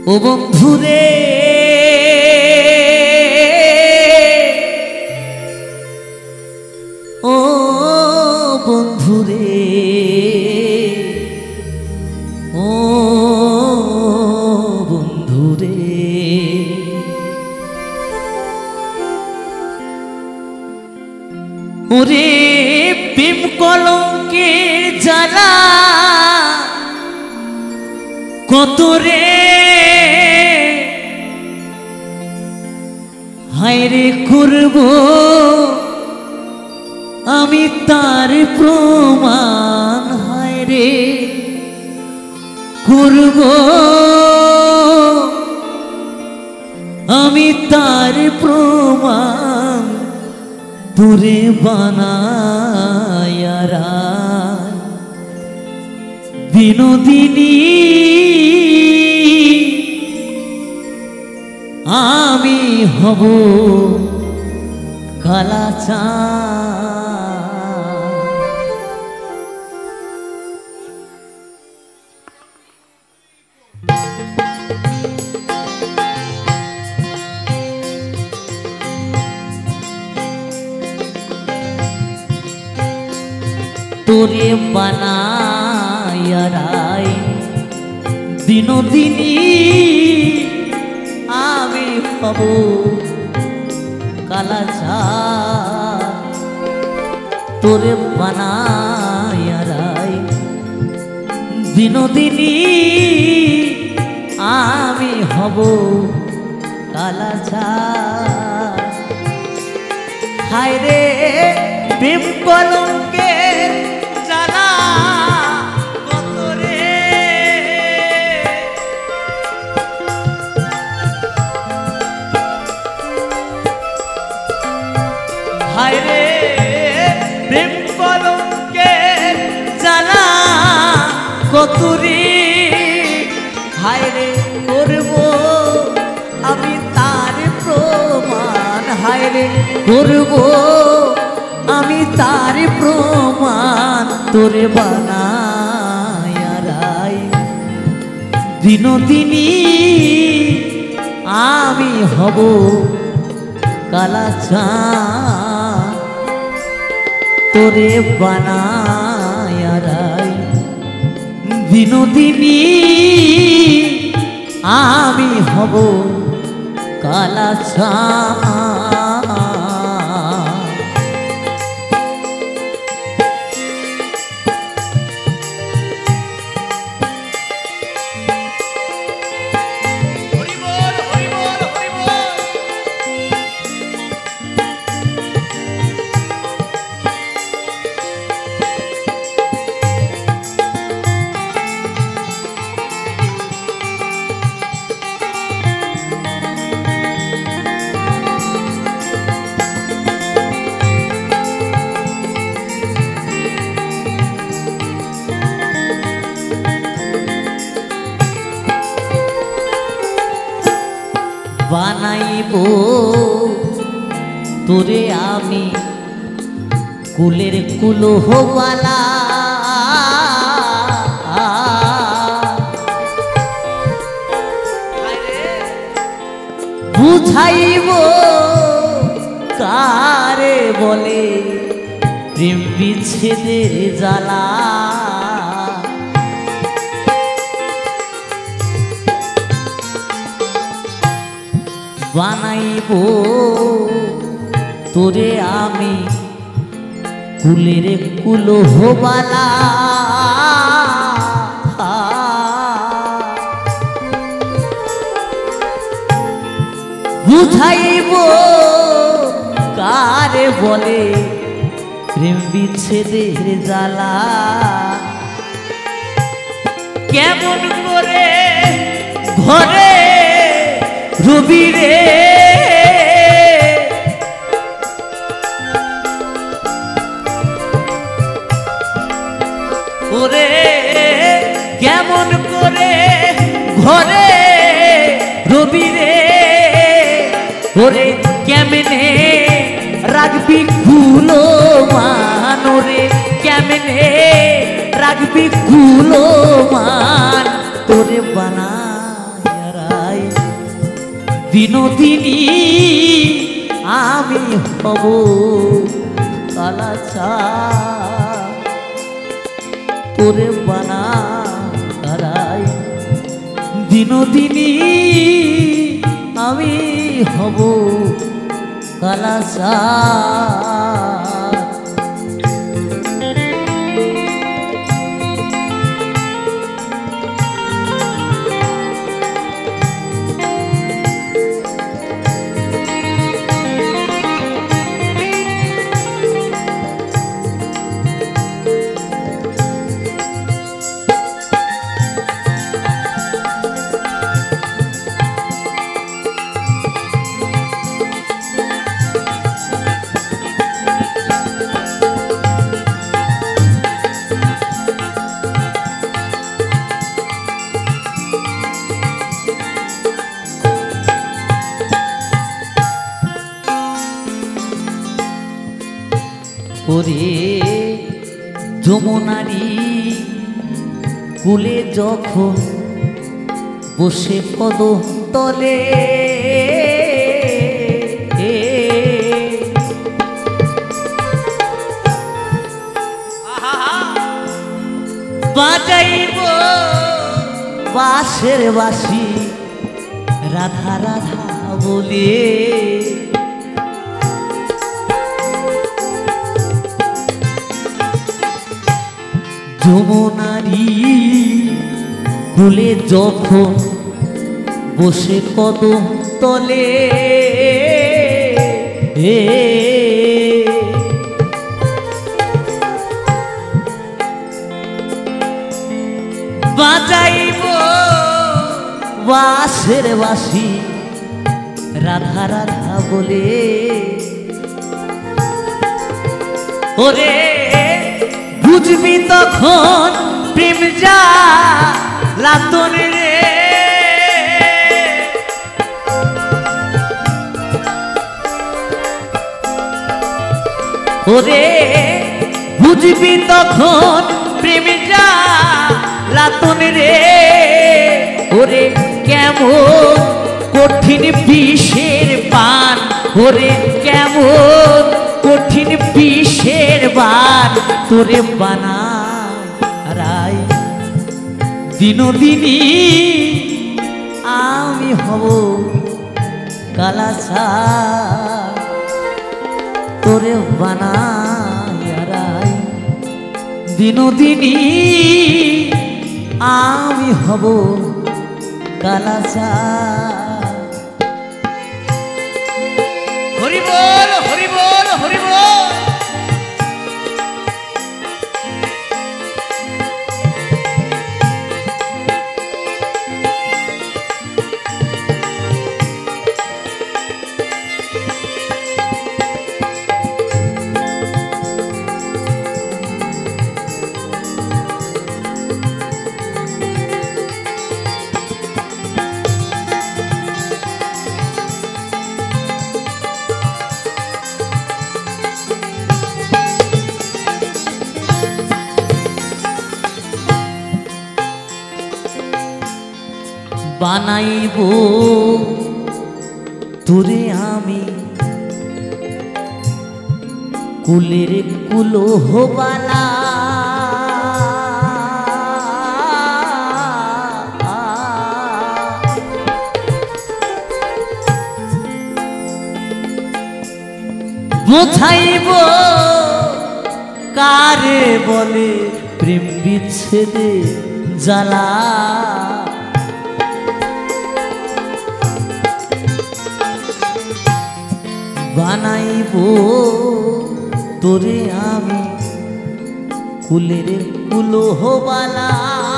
ও বন্ধুরে ও বন্ধুরে ও বন্ধুরে ওরে প্রেম কলঙ্কের জ্বালা কত রে হায়রে করব আমি তার প্রমাণ হায়রে করব আমি তার প্রমাণ তোরে বানায়ারা বিনোদিনী আমি হব কালাচাঁদ তোরে বানায়ারাই বিনোদিনী আমি হব কালাচাঁদ তোরে বানায়ারাই বিনোদিনী আমি হব কালাচাঁদ হায়রে প্রেম কলঙ্কের জ্বালা কত রে হায়রে প্রেম কলঙ্কের জ্বালা কত রে হায়রে করব আমি তার প্রমাণ হায়রে করব আমি তার প্রমাণ তোরে বানায়ারাই বিনোদিনী আমি হব কালাচাঁদ তোরে বানায়ারাই বিনোদিনী আমি হব কালাচাঁদ বানাইব তোরে আমি কুলের কুলহওয়ালা বুঝাইব কারে বলে প্রেম বিচ্ছেদের জ্বালা বানাইব তোরে আমি কুলের কুলহওয়ালা বুঝাইব কারে বলে প্রেম বিচ্ছেদের জ্বালা কেমন করে ঘরে রবি রে ওরে কেমন করে ঘরে রবি রে ওরে কেমনে রাখবি কুলো মানোরে কেমনে রাখবি কুলো মান তোরে বানায়ারা বিনোদিনী আমি হব কালাচাঁদ তোরে বানা তারাই বিনোদিনী আমি হব কালাচাঁদ ওরে যমুনারি কুলে যখন বসে কদম তলে বাজাইব বাঁশের বাঁশি রাধা রাধা বলে যমুনারি কুলে যখন বসে কদম তলে বাজাইব বাঁশের বাঁশি রাধা রাধা বলে ওরে বুঝবি তখন প্রেম যা লাতন রে ওরে বুঝবি তখন প্রেম যা লাতন রে ওরে কেমন কঠিন বিষের পান ওরে কেমন কঠিন বিষের বান তোরে বানাই বিনোদিনী আমি হব কালাচাঁদ তোরে বানাই বিনোদিনী আমি হব কালাচাঁদ হরি বল হরি বল হরি বল বানাইব তোরে আমি কুলের কুলোহবালা বোঝাইব কারে বলে প্রেম বিচ্ছেদে জ্বালা বানাইব তোরে আমি কুলের কুলোহবালা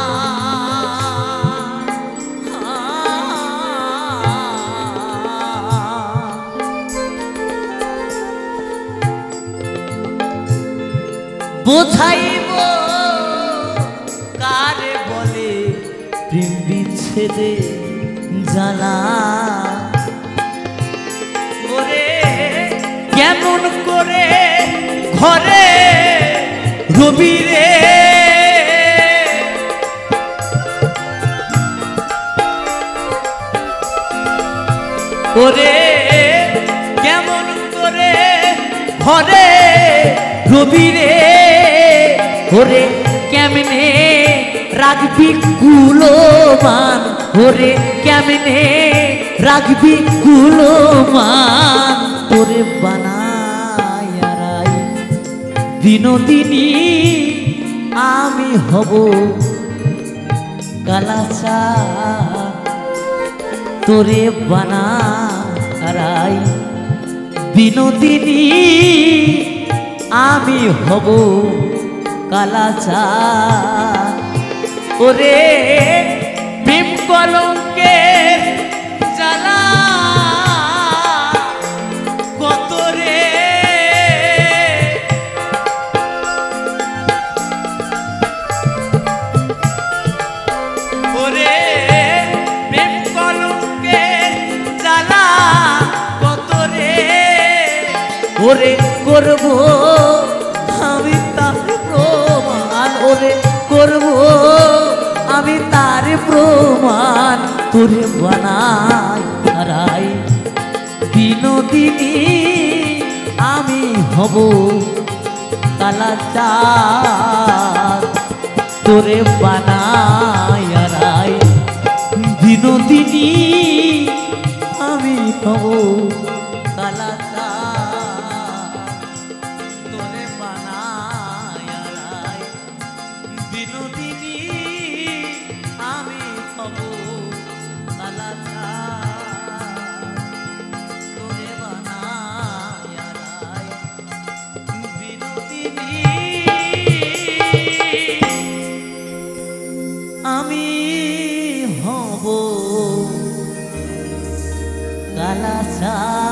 বোঝাইব কারে বলে প্রেম বিচ্ছেদে জ্বালা কেমন করে ঘরে রবি রে ওরে কেমন করে ঘরে রবি রে ওরে কেমনে রাখবি কুলোমান ওরে কেমনে রাখবি কুলোমান তোরে বানায়ারাই বিনোদিনী আমি হব কালাচা তোরে বানারাই বিনোদিনী আমি হব কালাচা ওরে প্রেম কলঙ্কের জ্বালা কত রে ওরে প্রেম কলঙ্কের জ্বালা কত রে ওরে করব আমি তার প্রমাণ ওরে করব আমি তার প্রমাণ তোরে বানাই হারাই বিনোদিনী আমি হব কালাচাঁদ তোরে বানাই হারাই বিনোদিনী আমি হব কালাচাঁদ তোরে বানাই হারাই বিনোদিনী আমি হব কালাচাঁদ তোরে বানাই হারাই বিনোদিনী আমি হব কালাচাঁদ।